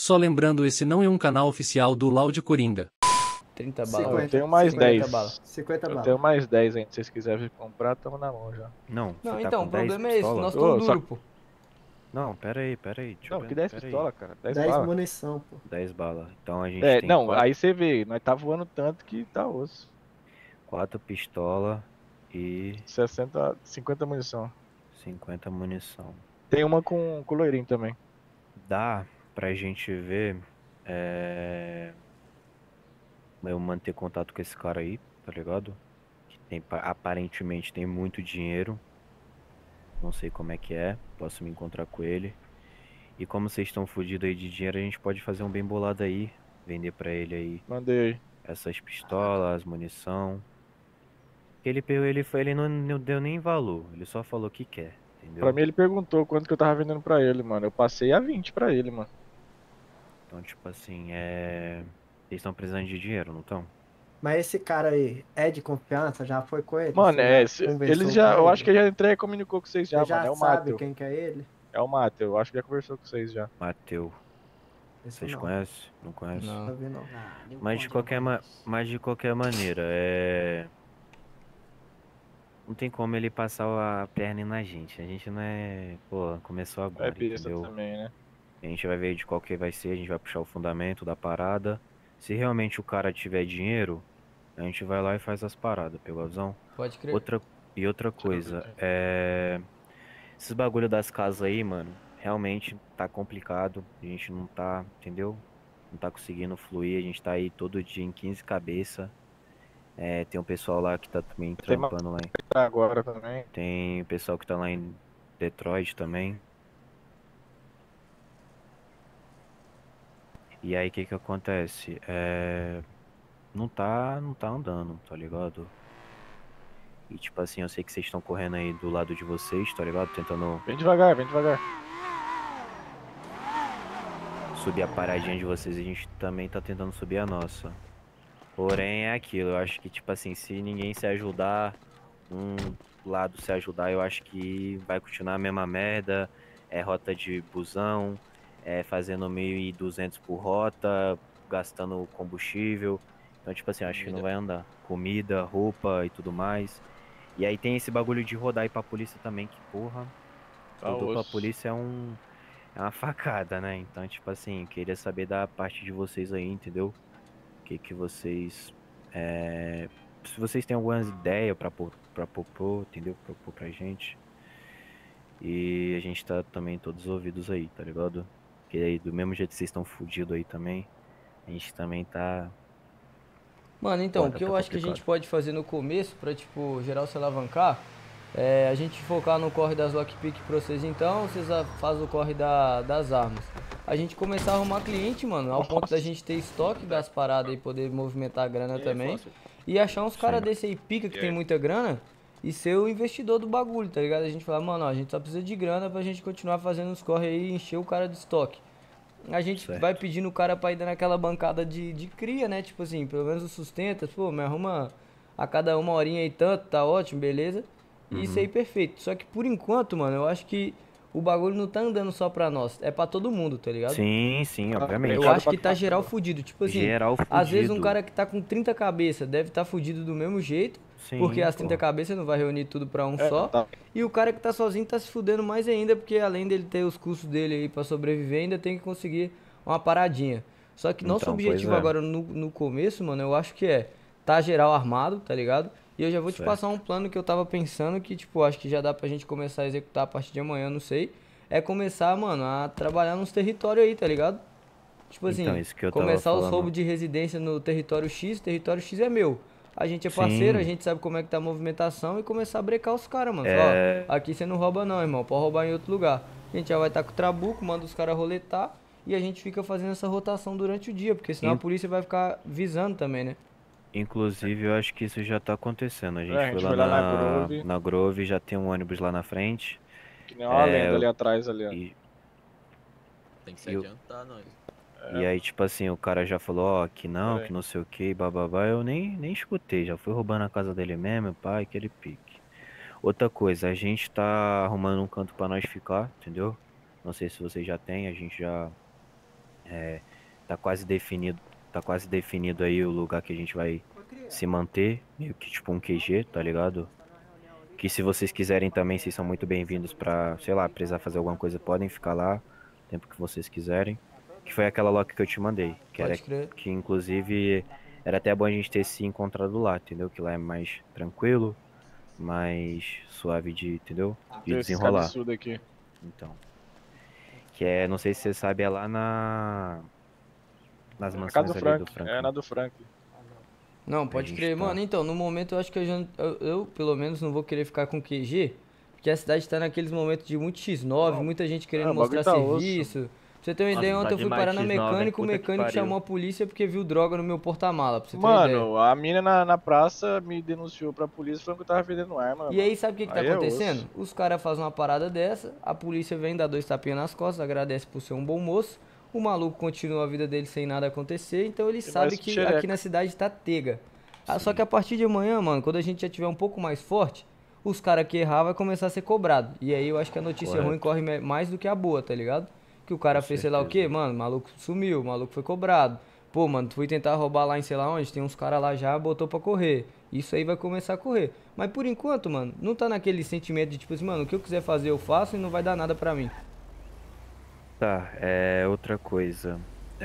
Só lembrando, esse não é um canal oficial do Loud Coringa. 30 balas. 50, Eu tenho mais 50 10. balas. 50 Eu balas. tenho mais 10 ainda. Se vocês quiserem comprar, tamo na mão já. Não, Não, você tá então, com o 10 problema é esse, pistola? nós Ô, estamos só- duros, pô. Não, pera aí, deixa eu Não, que ver, 10 pera aí. pistola, cara. 10 10 balas. munição, pô. 10 balas. Então a gente É, tem não, 4, aí você vê, nós tá voando tanto que tá osso. 4 pistolas e 60, 50 munição. 50 munição. Tem uma com loirinho também. Dá pra gente ver, eu manter contato com esse cara aí, tá ligado? Que tem, aparentemente tem muito dinheiro. Não sei como é que é, posso me encontrar com ele. E como vocês estão fodidos aí de dinheiro, a gente pode fazer um bem bolado aí. Vender pra ele aí Mandei aí. essas pistolas, munição. Ele pegou, ele não deu nem valor, ele só falou que quer, entendeu? Pra mim ele perguntou quanto que eu tava vendendo pra ele, mano. Eu passei a 20 pra ele, mano. Então, tipo assim, eles estão precisando de dinheiro, não estão? Mas esse cara aí é de confiança? Já foi com ele? Mano, Você já conversou eles já. com Eu ele? acho que já entrei e comunicou com vocês já, Você já mano. É o sabe Matheus. quem que é ele? É o Matheus. Eu acho que já conversou com vocês já. Mateu, Esse vocês não. conhecem? Não conhecem? Não. Não vi não. Mas de qualquer maneira, não tem como ele passar a perna na gente. A gente não é. Pô, começou É agora, besta entendeu? também, né? A gente vai ver de qual que vai ser, a gente vai puxar o fundamento da parada. Se realmente o cara tiver dinheiro, a gente vai lá e faz as paradas, pegou a visão? Pode crer. Outra coisa, esses bagulho das casas aí, mano, realmente tá complicado. A gente não tá, entendeu? Não tá conseguindo fluir, a gente tá aí todo dia em 15 cabeça. Tem um pessoal lá que tá também Tem mais trampando lá. agora também. Tem o pessoal que tá lá em Detroit também. E aí, o que que acontece? Não tá andando, tá ligado? E tipo assim, eu sei que vocês estão correndo aí do lado de vocês, tá ligado? Tentando Vem devagar, vem devagar. subir a paradinha de vocês, a gente também tá tentando subir a nossa. Porém, é aquilo, eu acho que tipo assim, se ninguém se ajudar, um lado se ajudar, eu acho que vai continuar a mesma merda. É rota de busão, fazendo 1.200 por rota, gastando combustível. Então, tipo assim, acho que não vai andar. Comida, roupa e tudo mais. E aí tem esse bagulho de rodar aí pra polícia também, que porra, Tá rodou pra osso. polícia é uma facada, né? Então, tipo assim, queria saber da parte de vocês aí, entendeu? O que que vocês. Se vocês têm algumas ideias pra propor, entendeu? Propor pra gente. E a gente tá também todos ouvidos aí, tá ligado? Porque aí, do mesmo jeito que vocês estão fudidos aí também, a gente também tá. Mano, então, o Foda, que tá eu acho que a gente complicado. pode fazer no começo pra, tipo, geral se alavancar, é a gente focar no corre das lockpick pra vocês então, vocês fazem o corre das armas. A gente começar a arrumar cliente, mano, ao ponto da gente ter estoque das paradas e poder movimentar a grana também. E achar uns caras Sim. desse aí pica que tem muita grana e ser o investidor do bagulho, tá ligado? A gente fala, mano, ó, a gente só precisa de grana pra gente continuar fazendo os corre aí e encher o cara de estoque. A gente Certo. vai pedindo o cara pra ir dando aquela bancada de cria, né? Tipo assim, pelo menos o sustenta, pô, me arruma a cada uma horinha e tanto, tá ótimo, beleza? E isso aí perfeito. Só que por enquanto, mano, eu acho que o bagulho não tá andando só pra nós, é pra todo mundo, tá ligado? Sim, obviamente. Eu acho que tá geral fudido. Tipo assim, Geral às vezes um fudido. cara que tá com 30 cabeças deve tá fudido do mesmo jeito, Sim, porque as pô. 30 cabeças não vai reunir tudo pra um só. Tá. E o cara que tá sozinho tá se fudendo mais ainda, porque além dele ter os custos dele aí pra sobreviver, ainda tem que conseguir uma paradinha. Só que nosso Então, objetivo pois é. agora no começo, mano, eu acho que tá geral armado, tá ligado? E eu já vou te Certo. passar um plano que eu tava pensando que, tipo, acho que já dá pra gente começar a executar a partir de amanhã, não sei. É começar, mano, a trabalhar nos territórios aí, tá ligado? Tipo assim, Então, isso que eu tava começar os falando. roubos de residência no território X é meu. A gente é Sim. parceiro, a gente sabe como é que tá a movimentação e começar a brecar os caras, mano. Ó, aqui você não rouba não, irmão, pode roubar em outro lugar. A gente já vai estar com o trabuco, manda os caras roletar e a gente fica fazendo essa rotação durante o dia, porque senão a polícia vai ficar visando também, né? Inclusive, eu acho que isso já tá acontecendo. A gente a gente foi lá foi lá na Grove. na Grove, já tem um ônibus lá na frente. Que nem uma lenda ali atrás ali, ó. E, Tem que se Eu- adiantar, nós. e aí, tipo assim, o cara já falou, ó, que não, Peraí. que não sei o que, bababá. Eu nem escutei, já fui roubando a casa dele mesmo, pai, aquele pique. Outra coisa, a gente tá arrumando um canto pra nós ficar, entendeu? Não sei se vocês já têm, a gente já Tá quase definido aí o lugar que a gente vai se manter, meio que tipo um QG, tá ligado? Que se vocês quiserem também, vocês são muito bem-vindos pra, sei lá, precisar fazer alguma coisa, podem ficar lá, o tempo que vocês quiserem. Que foi aquela lock que eu te mandei, Pode crer. que inclusive era até bom a gente ter se encontrado lá, entendeu? Que lá é mais tranquilo, mais suave de, entendeu? De Esse desenrolar. absurdo aqui. Então. Que é, não sei se você sabe, é lá nas Na mansões casa do ali Frank. do Frank. É na do Frank. Não, pode gente crer. tá- Mano, então, no momento eu acho que eu, pelo menos, não vou querer ficar com QG, porque a cidade tá naqueles momentos de muito X9, muita gente querendo o bagulho mostrar tá osso. serviço. Pra você ter uma Nossa, ideia, tá ontem eu fui demais parar na X9, hein? mecânica, o Puta que mecânico pariu. chamou a polícia porque viu droga no meu porta-mala, pra você ter uma ideia. Mano, a mina na praça me denunciou pra polícia falando que eu tava vendendo arma. E aí, sabe o que tá Aí é acontecendo? osso. Os caras fazem uma parada dessa, a polícia vem, dá 2 tapinhas nas costas, agradece por ser um bom moço, o maluco continua a vida dele sem nada acontecer, então ele sabe mais que xereca. aqui na cidade tá tega. Só que a partir de amanhã, mano, quando a gente já tiver um pouco mais forte, os caras que errar vai começar a ser cobrado. E aí eu acho que a notícia Correto. ruim corre mais do que a boa, tá ligado? Que o cara Com fez sei lá o certeza. quê, mano, o maluco sumiu, o maluco foi cobrado. Pô, mano, tu foi tentar roubar lá em sei lá onde, tem uns caras lá já, botou pra correr. Isso aí vai começar a correr. Mas por enquanto, mano, não tá naquele sentimento de tipo assim, mano, o que eu quiser fazer eu faço e não vai dar nada pra mim. Tá, outra coisa.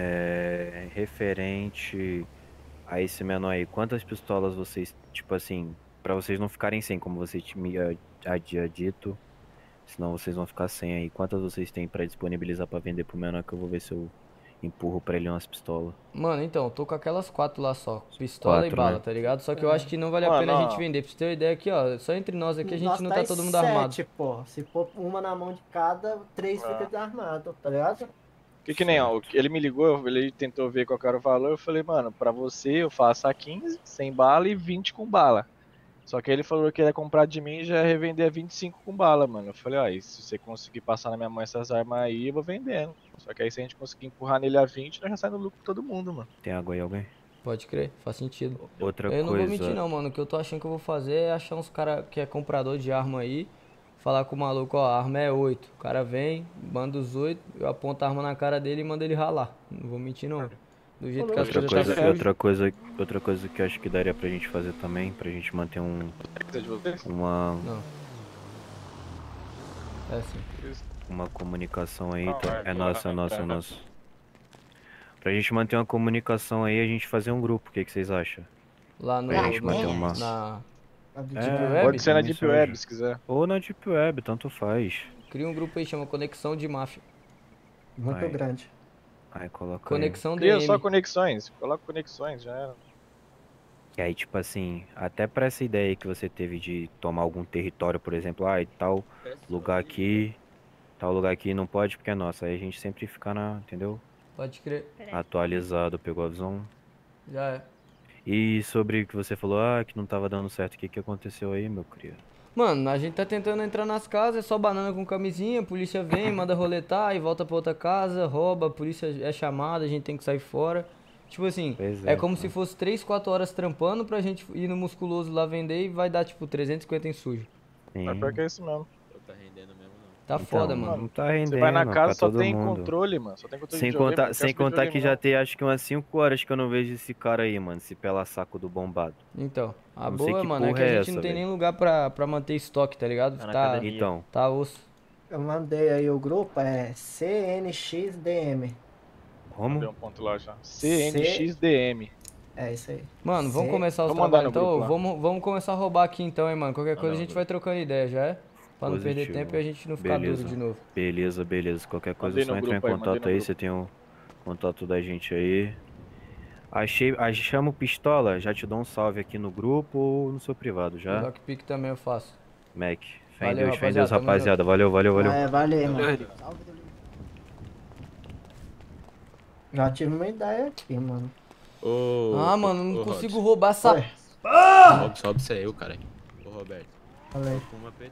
Referente a esse menor aí, quantas pistolas vocês, tipo assim, pra vocês não ficarem sem, como você tinha dito, senão vocês vão ficar sem aí. Quantas vocês têm pra disponibilizar pra vender pro menor que eu vou ver se eu empurro pra ele umas pistolas. Mano, então, tô com aquelas 4 lá só, pistola e 4, bala, né? tá ligado? Só que eu acho que não vale a Mano, pena a gente ó. vender. Pra você ter uma ideia aqui, ó, só entre nós aqui a gente Nós não tá tá em todo mundo 7, armado. pô. Se for uma na mão de cada, 3 fica desarmado, tá ligado? Que nem, ó, ele me ligou, ele tentou ver qual era o valor, eu falei, mano, pra você eu faço a 15, sem bala e 20 com bala. Só que ele falou que ia comprar de mim e já ia revender a 25 com bala, mano. Eu falei, ó, e se você conseguir passar na minha mão essas armas aí, eu vou vendendo. Só que aí se a gente conseguir empurrar nele a 20, nós já sai no lucro todo mundo, mano. Tem água aí, alguém? Pode crer, faz sentido. Outra Eu não vou coisa. mentir não, mano. O que eu tô achando que eu vou fazer é achar uns cara que é comprador de arma aí. Falar com o maluco, ó, a arma é 8. O cara vem, manda os 8, eu aponto a arma na cara dele e mando ele ralar. Não vou mentir não. Do jeito que as Outra coisas tá coisa- sujas. Outra coisa que eu acho que daria pra gente fazer também, pra gente manter Precisa de vocês? uma Não. É assim. uma comunicação aí, Não, tá? vai, É nossa, é vai, nossa, é vai. nossa. Pra gente manter uma comunicação aí, a gente fazer um grupo, o que vocês acham? Lá no... Pra gente manter uma... na... A do É, Deep Web? Web. Pode ser na Também Deep seja. Web, se quiser. Ou na Deep Web, tanto faz. Cria um grupo aí, chama Conexão de Máfia. Muito Vai. grande. Aí coloca aí. Conexão Cria DM. só conexões, coloca conexões, já era. E aí, tipo assim, até pra essa ideia aí que você teve de tomar algum território, por exemplo, e tal lugar aqui não pode porque é nosso. Aí a gente sempre fica entendeu? Pode crer. Atualizado, pegou a visão. Já é. E sobre o que você falou, que não tava dando certo, o que que aconteceu aí, meu querido? Mano, a gente tá tentando entrar nas casas, é só banana com camisinha, a polícia vem, manda roletar e volta pra outra casa, rouba, a polícia é chamada, a gente tem que sair fora. Tipo assim, Pois é é, como cara. se fosse 3, 4 horas trampando pra gente ir no musculoso lá vender e vai dar tipo 350 em sujo. Sim. Mas pior que é isso mesmo. Não tá rendendo mesmo, não. Tá Então, foda, mano. Não tá rendendo, Você vai na pra casa, só todo tem mundo. controle, mano. Só tem controle Sem de videogame, contar, não sem quer saber de contar que videogame, já não. tem acho que umas 5 horas que eu não vejo esse cara aí, mano. Esse pela saco do bombado. Então, a Não sei boa, que mano, é que porra a é gente essa, não tem velho. nem lugar pra manter estoque, tá ligado? Tá na Tá, academia. Então, tá osso. Eu mandei aí o grupo, é CNXDM. como? Mandei um ponto lá já. CNXDM. É isso aí. Mano, vamos Cê- começar os Vou mandar trabalhos no então. grupo lá. Vamos começar a roubar aqui então, hein, mano. Qualquer coisa a não, gente não. vai trocando ideia, já é? Pra não perder Positivo. tempo e a gente não ficar Beleza. duro de novo. Beleza. Qualquer coisa Mandei é só no entrar em grupo aí, mandei contato no aí, grupo. você tem o contato da gente aí. Chama o Pistola, já te dou um salve aqui no grupo ou no seu privado, O já? lockpick também eu faço. Mac. Fé em Valeu, Deus, fé em Deus, rapaziada, tamo rapaziada. Valeu. É, valeu, mano. Já tive uma ideia aqui, mano. Mano, não ô, consigo Robson. roubar essa... Oi, Robson é eu, cara. Ô, Roberto. falei. Uma PT,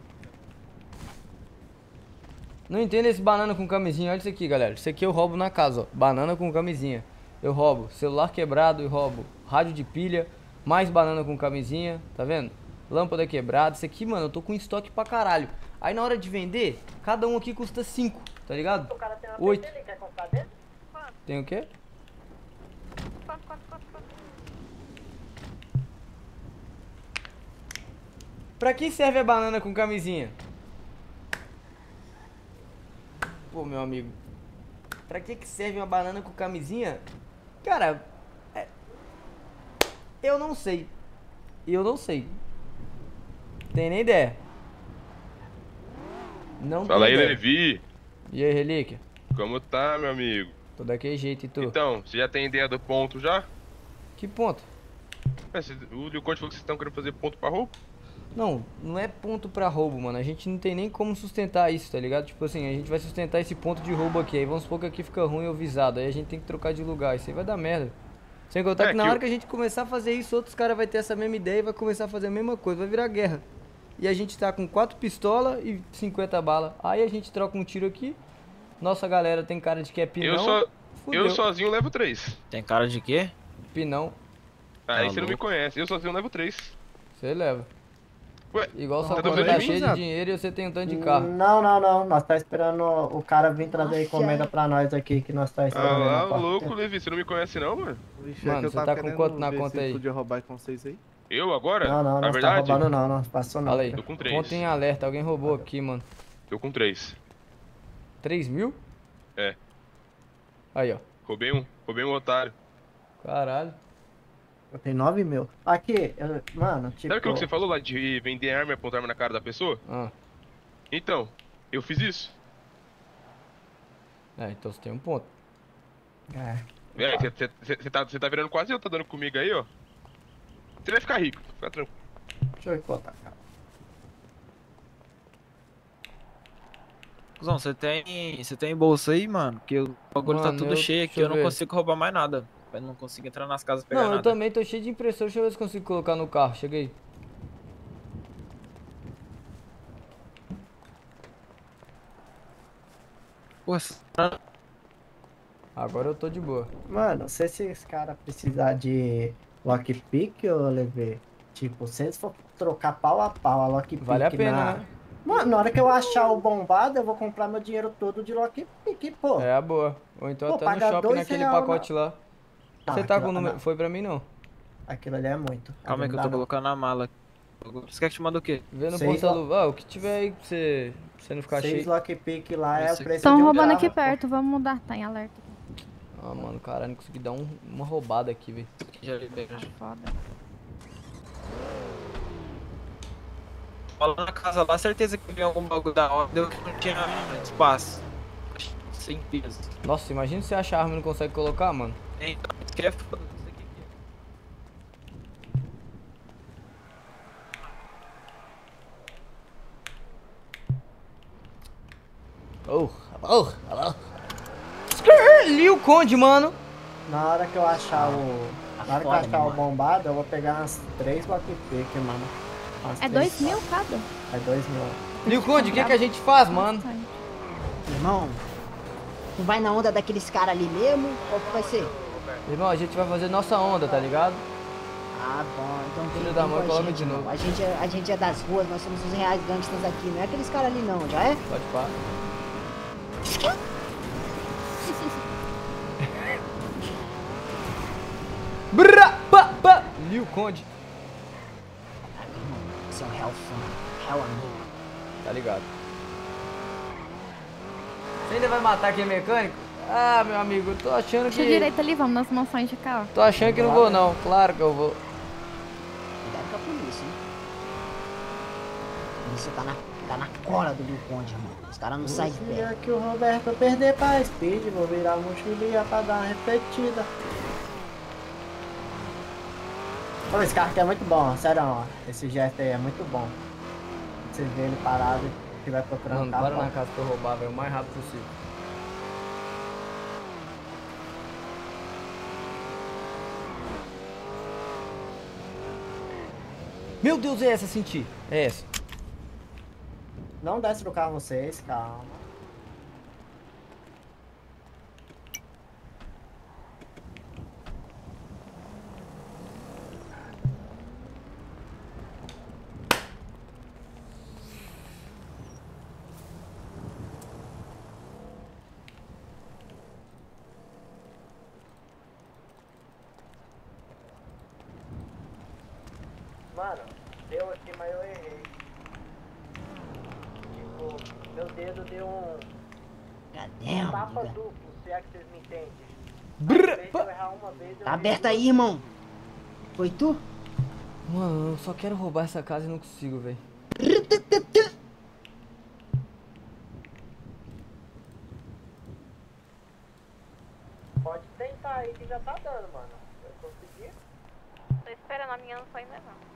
Não entendo esse banana com camisinha. Olha isso aqui, galera. Isso aqui eu roubo na casa, ó. Banana com camisinha. Eu roubo celular quebrado e roubo rádio de pilha, mais banana com camisinha, tá vendo? Lâmpada quebrada. Isso aqui, mano, eu tô com estoque pra caralho. Aí na hora de vender, cada um aqui custa 5, tá ligado? 8. Tem o quê? Pra que serve a banana com camisinha? Pô, meu amigo. Pra que serve uma banana com camisinha? Cara, eu não sei. Eu não sei. Tem nem ideia. Não Fala aí, tem ideia. Levi. E aí, Relíquia? Como tá, meu amigo? Tô daquele jeito, e tu? Então, você já tem ideia do ponto já? Que ponto? O Liu Conde falou que vocês estão querendo fazer ponto pra roubo? Não, não é ponto pra roubo, mano. A gente não tem nem como sustentar isso, tá ligado? Tipo assim, a gente vai sustentar esse ponto de roubo aqui. Aí vamos supor que aqui fica ruim ou visado. Aí a gente tem que trocar de lugar. Isso aí vai dar merda. Sem contar que na hora que a gente começar a fazer isso, outros caras vão ter essa mesma ideia e vai começar a fazer a mesma coisa. Vai virar guerra. E a gente tá com 4 pistolas e 50 balas. Aí a gente troca um tiro aqui. Nossa galera tem cara de que é pinão. Eu sozinho levo 3. Tem cara de quê? Pinão. Aí você não me conhece. Eu sozinho levo 3. Você leva. Ué, Igual sua tá conta duvidando tá de mim, cheia de Zado? dinheiro e você tem um tanto de carro. Não. Nós tá esperando o cara vir trazer encomenda pra nós aqui, que nós tá esperando. Ah lá, na o porta. louco, Levi. Você não me conhece não, mano? Vixe, Mano, é que eu você tava tá com querendo quanto na ver conta se aí? podia roubar com vocês aí. Eu agora? Não, Na nós tá verdade, roubando não, nós passou não. Fala aí. tô com 3. Ponto em alerta, alguém roubou aqui, mano. Tô com 3. 3 mil? É. Aí, ó. Roubei um otário. Caralho. Eu tenho 9 mil. Aqui, mano, tipo... Sabe aquilo que você falou lá de vender arma e apontar arma na cara da pessoa? Ah. Então, eu fiz isso. É, então você tem um ponto. É. Você tá virando quase eu, tá dando comigo aí, ó. Você vai ficar rico, fica tranquilo. Deixa eu botar, cara. Cuzão, você tem bolsa aí, mano? Porque o bagulho tá Mano, tudo cheio aqui, deixa eu eu não ver. consigo roubar mais nada. Eu não consigo entrar nas casas e pegar Não, eu nada. também tô cheio de impressora. Deixa eu ver se consigo colocar no carro. Chega aí. Pô, Agora eu tô de boa. Mano, não sei se esse cara precisar de lockpick ou levar. Tipo, se eles for trocar pau a pau a lockpick Vale a pena, né? Mano, na hora que eu achar o bombado, eu vou comprar meu dinheiro todo de lockpick, pô. É a boa. Ou então Pô, até no pagar shopping R$2 naquele real, pacote lá. Não, Você tá com aquilo- o número. não. Foi pra mim não. Aquilo ali é muito. calma aí que eu tô colocando na mala. Você quer que te manda o quê? Vê no Seis porta-luva. Ah, o que tiver aí pra você não ficar 6 cheio. lockpick lá é o Esse aqui. preço Estão de um roubando carro, aqui pô. perto, vamos mudar, tá em alerta. Ah, mano, caralho, não consegui dar uma roubada aqui, velho. Já libera. Tá foda. Fala na casa lá, certeza que vem algum bagulho da hora. Deu que não tinha espaço. Sem peso. Nossa, imagina se você achar a arma e não consegue colocar, mano. Então, isso que é foda. Isso aqui. Liu Conde, mano. Na hora que eu achar o. Na hora que eu achar o bombado, eu vou pegar umas 3 lockpick, mano. Umas É 3 2 mil cada? É 2 mil. Liu Conde, o que a gente faz, mano? Bastante. Irmão, tu vai na onda daqueles caras ali mesmo? Qual que vai ser? Irmão, a gente vai fazer nossa onda, tá ligado? Ah, bom, então Filho vem da com mãe, a coloca gente, de irmão. novo. A gente é das ruas, nós somos os reais gangsters aqui, não é aqueles caras ali não, já é? Pode pá. Brá, pá, pá. Liu Conde. Você é um real fã, real amigo. Tá ligado. Você ainda vai matar aquele mecânico? Ah, meu amigo, eu tô achando Puxa que... direita ali, vamos nas mansões de cá, ó. Tô achando que não vou não, claro que eu vou. Cuidado com a polícia, hein? A polícia tá na cola do Liu Conde, irmão. Os caras não saem de Se perto. é que o Roberto perder pra Speed, vou virar mochilinha pra dar uma repetida. Pô, esse carro aqui é muito bom, sério, ó. Esse gesto aí é muito bom. Você vê ele parado e estiver procurando Mano, carro. para bom. na casa pra eu roubar, velho, o mais rápido possível. Meu Deus, é essa, senti. É essa. Não desce do carro vocês, calma. Mano, deu aqui, mas eu errei. Tipo, meu dedo deu um Cadê, tapa nigga? duplo, se é que vocês me entendem. Brrr, Em vez de eu errar uma vez, eu Tá errei aberto aí, duas. irmão. Foi tu? Mano, eu só quero roubar essa casa e não consigo, velho. Pode tentar aí que já tá dando, mano. Eu consegui. Tô esperando, a minha não foi ainda não.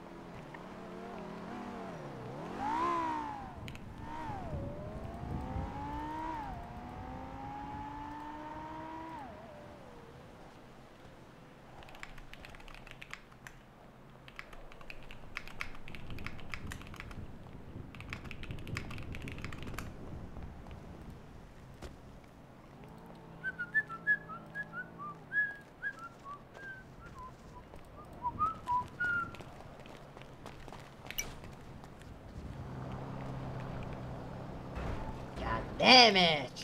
God damn it!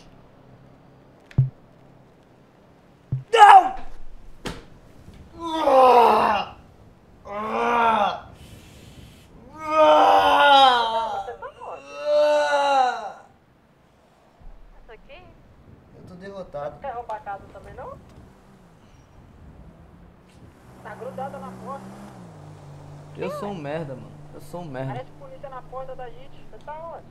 Isso aqui? Eu tô derrotado. Quer roubar a casa também não? Tá grudada na porta. Eu sou um merda, mano. Eu sou um merda. Parece polícia na porta da gente. Você tá onde?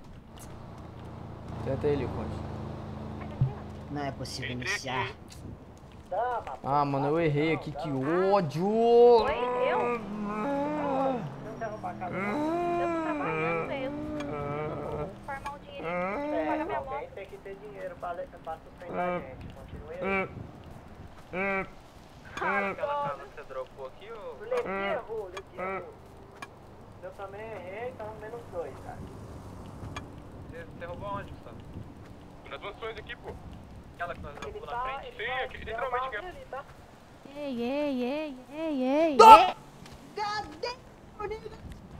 Tenta ele, Conde. Não é possível iniciar. Dama. Ah, mano, eu errei aqui, que ódio! Oi, eu? Você não quer roubar a casa não? Eu tô trabalhando mesmo. Vou formar um dinheirinho pra pagar minha moto. Alguém tem que ter dinheiro pra sustentar a gente. Continue aí. Aquela casa que você dropou aqui, ô? Levi errou. Eu também errei, então menos 2, cara. Você roubou onde, Gustavo? Nas mansões aqui, pô. Aquela que nós Ele dropou na tá, frente? Sim, aqui, literalmente aqui. ali, tá? Ei, ei, ei, ei, ei, God damn, nigga!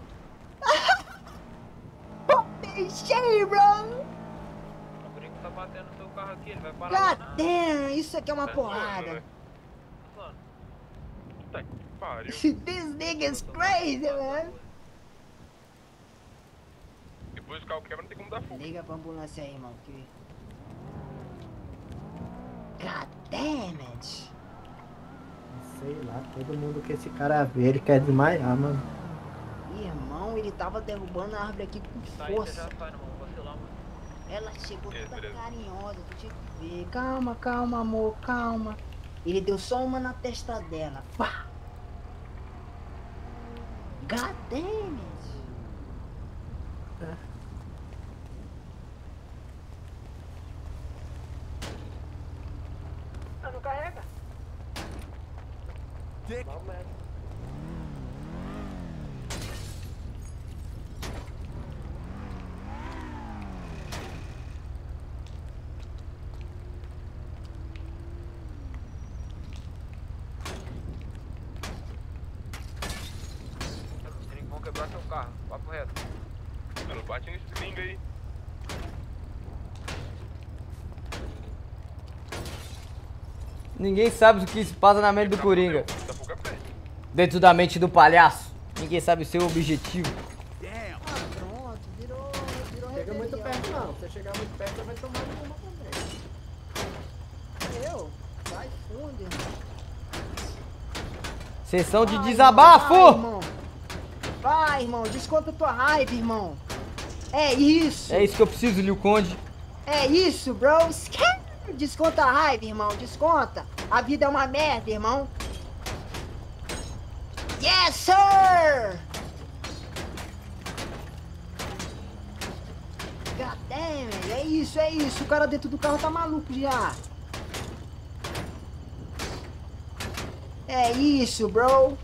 Deixei, bro! O Coringa tá batendo no seu carro aqui, ele vai parar God lá na... damn, isso aqui é uma Tá porrada. zoando, né? Mano, Puta que pariu. This nigga is crazy, man. Depois o carro quebra, não tem como dar fuga. Liga pra ambulância aí, irmão. Que... God damn it. Sei lá, todo mundo que esse cara vê, ele quer desmaiar, mano. Irmão, ele tava derrubando a árvore aqui com sai, você força. já sai, não vamos vacilar, mano. Ela chegou Beleza, toda beleza. carinhosa, tu tinha que ver. Calma, calma, amor, calma. Ele deu só uma na testa dela. Pá! God damn it. Ah, não carrega? Vamos mesmo. Os gringos vão quebrar seu carro, papo reto. Não bate nesse gringo aí. Ninguém sabe o que se passa na mente do Coringa. Da fuga pé. Dentro da mente do palhaço. Ninguém sabe o seu objetivo. Ah, pronto, virou Chega muito rebelião. perto não. Se você chegar muito perto, você vai tomar uma também. Eu? Vai fundo, irmão. Sessão de Vai, desabafo! irmão. Vai, irmão, desconta tua raiva, irmão. É isso. É isso que eu preciso, Liu Conde. É isso, bro. Desconta a raiva, irmão. Desconta. A vida é uma merda, irmão. Yes, sir! God damn it. É isso, é isso. O cara dentro do carro tá maluco já. É isso, bro.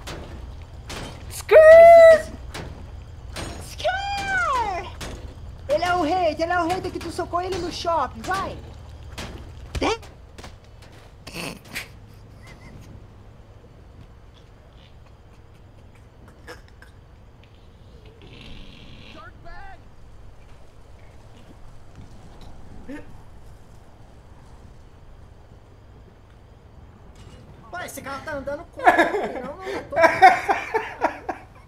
Skrrr! Skrrr! Ele é o hater que tu socou ele no shopping, vai! Tem? Pô, esse carro tá andando como? Não, não, tô...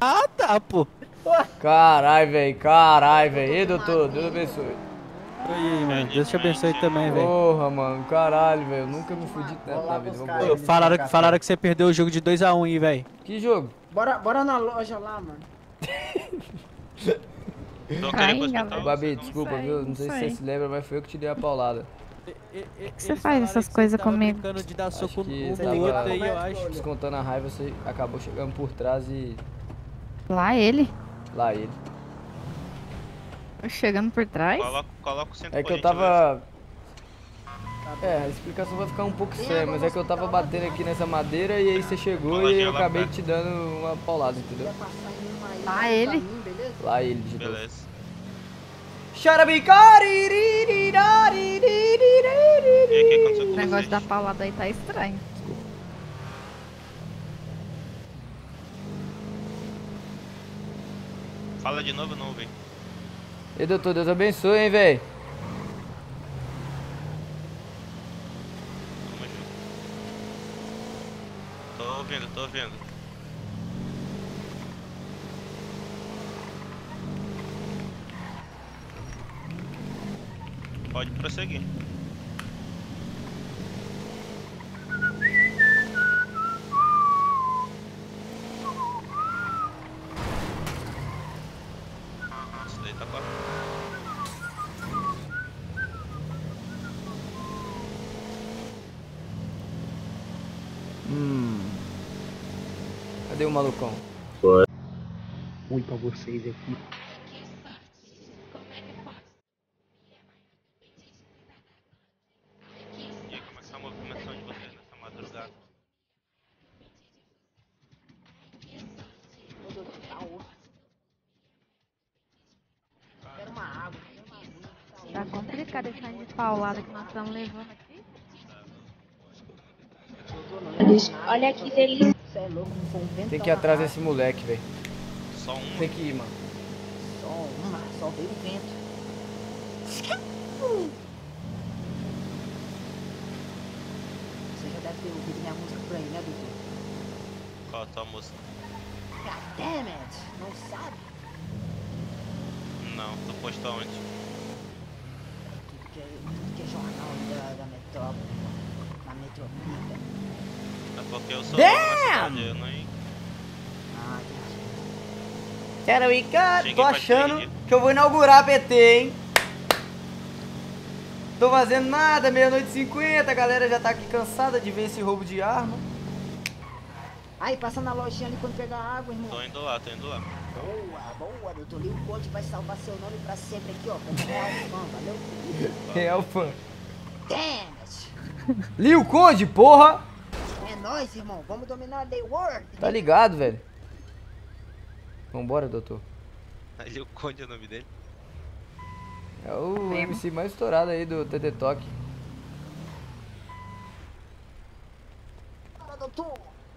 Ah, tá, pô. Caralho, velho. Ei, doutor, Deus abençoe. Aí, mano. Deus te abençoe também, velho. Porra, mano, caralho, velho. Eu nunca me fudi tanto na vida. buscar Falaram que você perdeu o jogo de 2x1 aí, velho. Que jogo? Bora na loja lá, mano. Babi, desculpa, viu? Não sei se você se lembra, mas foi eu que te dei a paulada. Por que você faz essas coisas comigo? De dar soco Que no você outro tava aí, eu acho. descontando a raiva, você acabou chegando por trás e... Lá ele? Lá ele. Chegando por trás? Coloca o centro. É que eu tava... a explicação vai ficar um pouco séria, mas é que eu tava batendo aqui nessa madeira e aí você chegou e eu acabei te dando uma paulada, entendeu? Lá ele? Lá ele, de novo. Beleza. O negócio da paulada aí tá estranho. Fala de novo, não, velho. E doutor, Deus abençoe, hein, velho. Tô ouvindo. Pode prosseguir. Isso daí tá correto. Cadê o malucão? Ruim pra vocês aqui. E aí, como é que tá a movimentação de vocês nessa madrugada? Quero uma água. Tá complicado esse tanto de paulada que nós estamos levando aqui. Olha que delícia. Você é louco, não foi um vento. Tem que ir atrás desse moleque, velho. Só um. Tem que ir, mano. Só veio o vento. Você já deve ter ouvido minha música por aí, né, doutor? Qual a tua música? God damn it! Não sabe? Não, tu postou onde? Tudo que é jornal da metrópole, da metropia. É porque eu sou Damn! novo na cidade, eu nem... Ah, entendi. Quero ir, cara. Cheguei Tô pra achando te que eu vou inaugurar a PT, hein? Tô fazendo nada, meia-noite e 50, a galera já tá aqui cansada de ver esse roubo de arma. Aí, passa na lojinha ali quando pegar água, irmão. Tô indo lá. Boa, doutor. Lil Conde vai salvar seu nome pra sempre aqui, ó. Como real fã, valeu? Real fã. Damn it! Lil Conde, porra! É nóis, irmão. Vamos dominar the world. Tá ligado, velho? Vambora, doutor. Ali o Conde é o nome dele. É o MC mais estourado aí do TT Talk. Bora, doutor.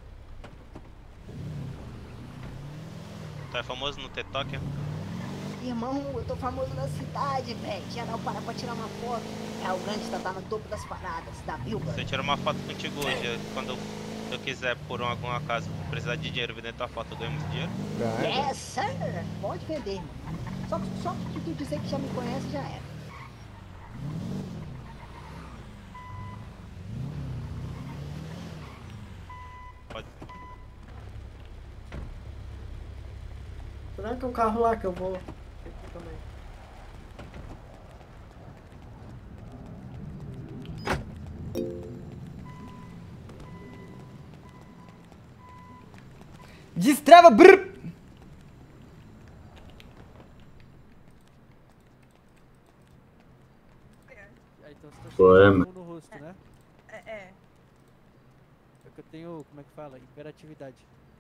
Tu é famoso no TikTok? Irmão, eu tô famoso na cidade, velho. Geral para pra tirar uma foto. É o grande tá no topo das paradas, da Bilba. Se eu tirar uma foto contigo hoje, quando eu quiser, por algum acaso, precisar de dinheiro vender tua foto, eu ganho muito dinheiro? Yes, sir. Pode vender, irmão. Só que tu dizer que já me conhece, já era. Pode. Tranca o carro lá que eu vou. Também. Destrava, brrr. Então você tá Poema. no rosto, né? É que eu tenho, como é que fala? Hiperatividade.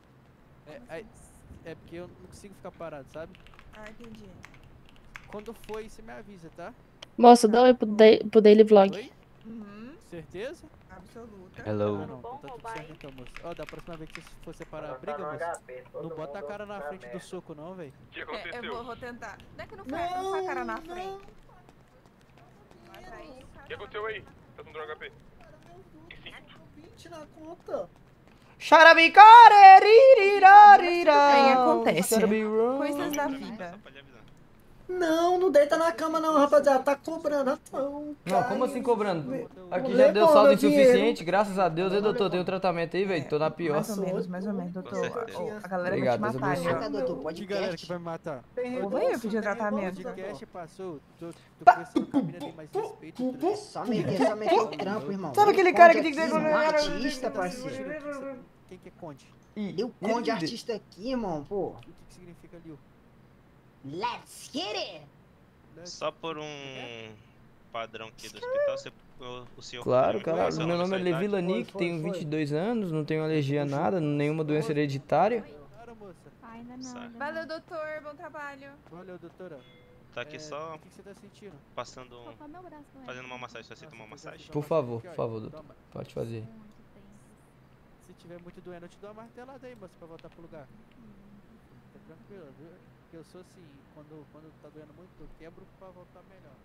É porque eu não consigo ficar parado, sabe? Ah, entendi. Quando foi, você me avisa, tá? Moço, dá oi pro Daily Vlog. Oi? Certeza? Absoluta. Hello. Ah, não, então tá tudo certo então, moço. Ó, da próxima vez que você for separar a briga, moço, não bota a cara na frente do soco não, velho. O que aconteceu? Eu vou tentar. Não é que não foi a cara na frente. Mas aí... O que aconteceu aí? Tá com droga HP? Tirar a conta. Bem, acontece. Coisas da vida. Não, não deita na cama não, rapaziada. Tá cobrando, não. Não, como assim cobrando? Aqui já Levou deu saldo meu insuficiente, dinheiro. graças a Deus. E doutor, tem um tratamento aí, velho. Tô na pior. Mais ou menos, doutor. A galera Obrigado, vai te Deus matar, abençoe. viu? Doutor, pode galera que vai me matar. Ô, vai eu pedir tratamento. O podcast passou, tô precisando com a mina ali mais respeito. Só meter o trampo, irmão. Sabe aquele cara que tem que ter... Um artista, parceiro. Quem que é Conde? Deu Conde artista aqui, irmão, pô. O que significa Liu? Let's get it! Só por um padrão aqui do hospital, o senhor... Claro, poderia me cara. passar Meu a nome é nossa Levi idade? Lanick, tenho 22 anos, não tenho alergia a nada, nenhuma doença hereditária. Ainda não. Certo. Valeu, doutor. Bom trabalho. Valeu, doutora. Tá aqui só O que você tá sentindo? passando... Qual meu braço doendo? fazendo uma massagem, você aceita uma massagem? Por favor, doutor. Pode fazer. Se tiver muito doendo, eu te dou uma martelada aí, moça, pra voltar pro lugar. Tá tranquilo, viu? Porque eu sou assim, quando tá doendo muito, eu quebro pra voltar melhor.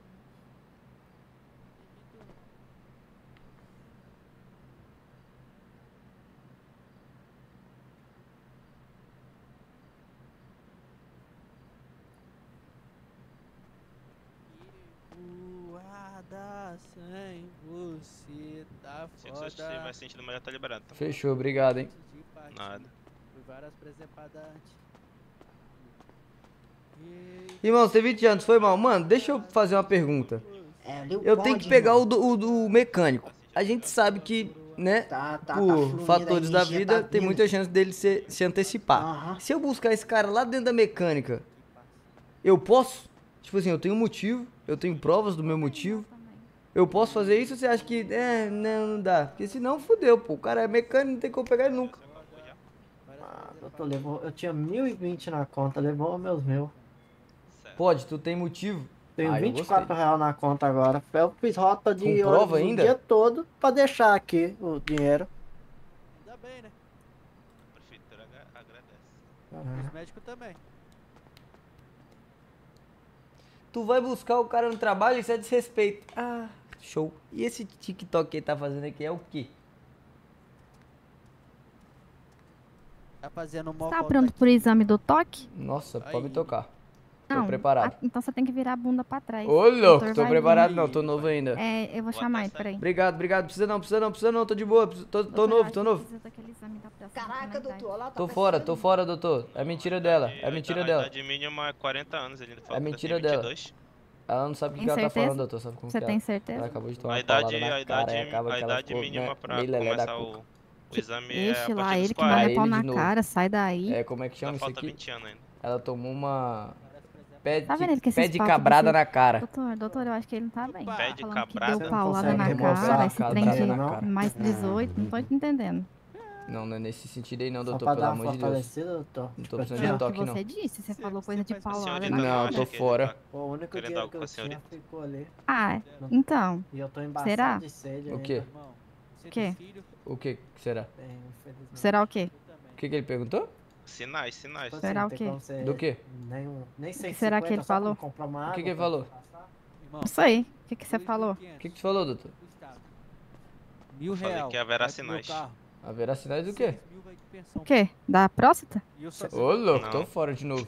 Voada sem você tá Se você estiver sentindo melhor, tá liberado. Tá? Fechou, obrigado, hein. Nada. Fui várias presepadas antes. Irmão, você tem 20 anos, foi mal. Mano, deixa eu fazer uma pergunta. Eu tenho que pegar o mecânico. A gente sabe que, né, por fluindo, fatores a da energia vida, tá tem vindo. muita chance dele se antecipar. Se eu buscar esse cara lá dentro da mecânica, eu posso? Tipo assim, eu tenho um motivo, eu tenho provas do meu motivo. Eu posso fazer isso ou você acha que, não dá? Porque senão fudeu, pô. O cara é mecânico, não tem como pegar ele nunca. Doutor, eu tinha 1020 na conta, levou meus meus. Pode, tu tem motivo? Tenho Ah, eu R$24 reais na conta agora. Eu fiz rota de Com prova ônibus ainda? o dia todo pra deixar aqui o dinheiro. Ainda bem, né? A prefeitura agradece. Os médicos também. Tu vai buscar o cara no trabalho, isso é desrespeito. Ah, show. E esse TikTok que ele tá fazendo aqui é o quê? Tá fazendo mó Tá pronto pro exame do toque? Nossa, pode me tocar. Tô Não. preparado. Então você tem que virar a bunda pra trás. Ô, O louco, doutor tô vai preparado vir. não, tô novo ainda. É, eu vou chamar ele, peraí. Obrigado, precisa não, tô de boa, tô novo. Caraca, doutor, olha lá, tá Tô fora, doutor. É mentira dela, é mentira A dela. idade mínima é 40 anos, ele falou É que mentira tem dela. 22. Ela não sabe o que Tem ela tá certeza? falando, doutor. Sabe como Você que tem ela... certeza? Ela acabou de tomar A uma idade, paulada na a idade, cara e acaba a que ela idade ficou, mínima né, pra meio lelé da começar cuca. o exame é a Ixi, lá partir dos ele que 40. malha pau Ele na de novo. cara, sai daí. É, como é que chama Ainda isso falta aqui? 20 anos ainda. Ela tomou uma... Pé Tá vendo ele que de, pé esses de papos cabrada desse- na cara. Doutor, eu acho que ele não tá bem. Pé de Falando que cabrada? deu paulada Não na consegue cara, demonstrar esse a trem cabrada, de não? mais 18, não tô entendendo. Não, não é nesse sentido aí não, Só doutor, pra pelo dar uma amor de Deus. fortalecida, doutor. Não tô precisando Foi de o que toque, não. você disse, você falou coisa de paulada na Não, cara. tô fora. Pô, o único Querendo dinheiro algo que com eu a tinha senhorita? ficou ali. Ah, então. E eu tô embaçado Será? de sede O ainda. quê? O quê? O que será? Bem, infelizmente. Será o quê? O que ele perguntou? Sinais. Tipo Será não o tem quê? como você- Do quê? Nem sei que será que ele falou? O que ele falou? Não sei. O que você falou? O que tu falou, doutor? R$1.000. Falei que haverá vai pro meu sinais. carro. Haverá sinais do quê? 6.000 vai de pensão. O quê? Da próstata? E eu só Ô, louco, tô Não. fora de novo.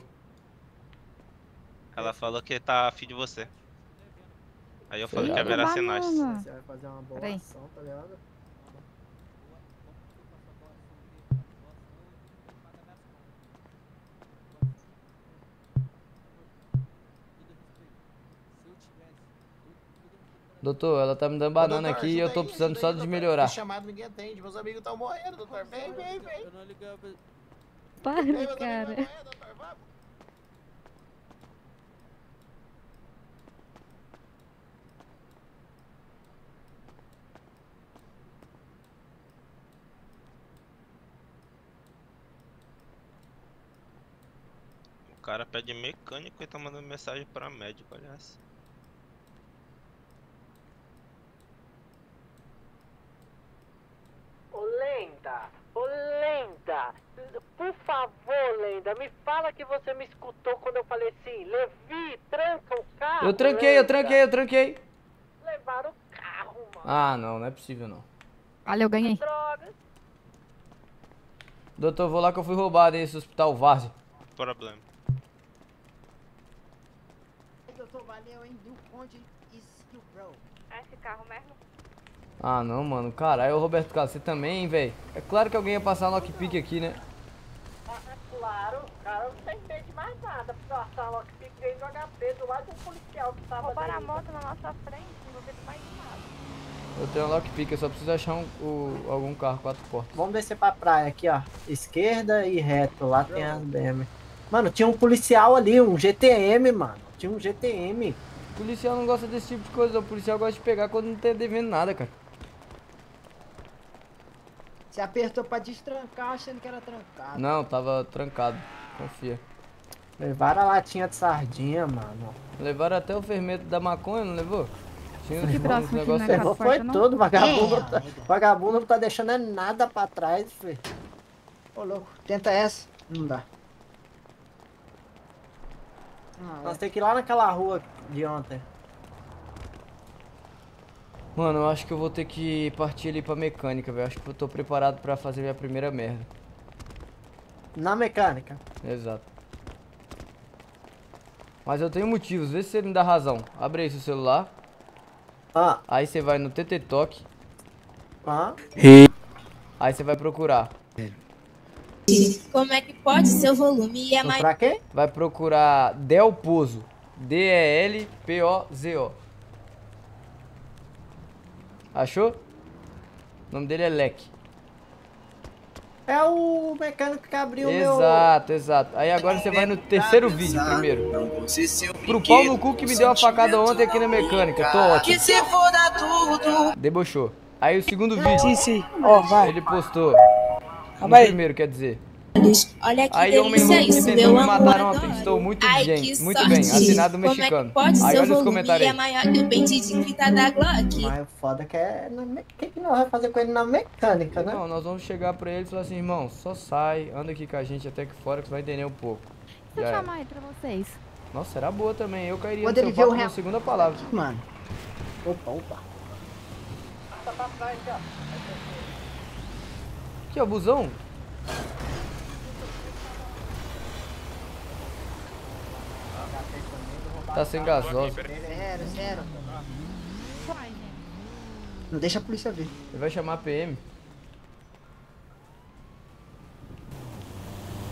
Ela falou que tá afim de você. Aí eu falei que Feriado. haverá sinais. Banana. Você vai fazer uma boa Peraí. ação, tá ligado? Doutor, ela tá me dando banana aqui e eu tô precisando só de melhorar. Chamado ninguém atende, meus amigos estão morrendo, doutor. Vem. Eu não ligava. Para, cara. O cara pede mecânico e tá mandando mensagem pra médico, olha essa. Ô Lenda, por favor, Lenda, me fala que você me escutou quando eu falei assim, Levi, tranca o carro. Eu tranquei. Levaram o carro, mano. Ah, não é possível não. Olha, eu ganhei. Drogas. Doutor, vou lá que eu fui roubado nesse hospital Várzea. Problema. Doutor, valeu, hein? Do Conde e do Bro. É esse carro mesmo? Ah, não, mano. Caralho, Roberto Carlos, você também, hein, velho? É claro que alguém ia passar lockpick aqui, né? Claro, cara, eu não tem medo de mais nada. Passar lockpick desde o HP do lado de um policial que tava. Roubaram a moto na nossa frente, não vou ver mais nada. Eu tenho um lockpick, eu só preciso achar algum carro 4 portas. Vamos descer pra praia aqui, ó. Esquerda e reto. Lá tem as BM. Mano, tinha um policial ali, um GTM, mano. Tinha um GTM. O policial não gosta desse tipo de coisa. O policial gosta de pegar quando não tá devendo nada, cara. Você apertou pra destrancar achando que era trancado. Não, tava trancado. Confia. Levaram a latinha de sardinha, mano. Levaram até o fermento da maconha, não levou? Tinha Que uns próximo negócios que não é aí. foi tudo, vagabundo não tá deixando é nada pra trás, filho. Ô, louco, tenta essa. Não dá. Nós temos que ir lá naquela rua de ontem. Mano, eu acho que eu vou ter que partir ali pra mecânica, velho. Acho que eu tô preparado pra fazer minha primeira merda. Na mecânica? Exato. Mas eu tenho motivos, vê se ele me dá razão. Abre aí seu celular. Aí você vai no TT Talk. Aí você vai procurar. Como é que pode? Seu volume é mais... Pra quê? Vai procurar Del Pozo. DELPOZO. Achou? O nome dele é Leque. É o mecânico que abriu o meu... Exato, exato. Aí agora você vai no terceiro vídeo primeiro. Pro pau no cu que me deu uma facada ontem aqui na mecânica. Tô ótimo. Que se foda tudo. Debochou. Aí o segundo vídeo. Sim, sim. Ó, vai. Ele postou. No Vai. primeiro, quer dizer. Olha que Aí homem delícia louco que isso, tentou meu me amor, matar ontem. adoro. Estou muito Ai, bem, que muito sorte. bem. Assinado Como é que mexicano. pode? Aí Seu olha os volume comentários é aí. maior que o pente de fita da Glock. Mas o foda que é... O que nós vamos fazer com ele na mecânica, né? Não, nós vamos chegar pra ele e falar assim, irmão, só sai, anda aqui com a gente até aqui fora que você vai entender um pouco. Deixa eu Já é. chamar aí pra vocês. Nossa, será boa também. Eu cairia Quando no ele seu vê o papo na real- segunda palavra. Mano. Opa. Que é o busão? Tá sem gasosa. Zero. Não deixa a polícia ver. Ele vai chamar a PM.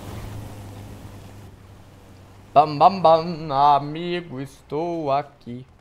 Bam, bam, bam, amigo, estou aqui.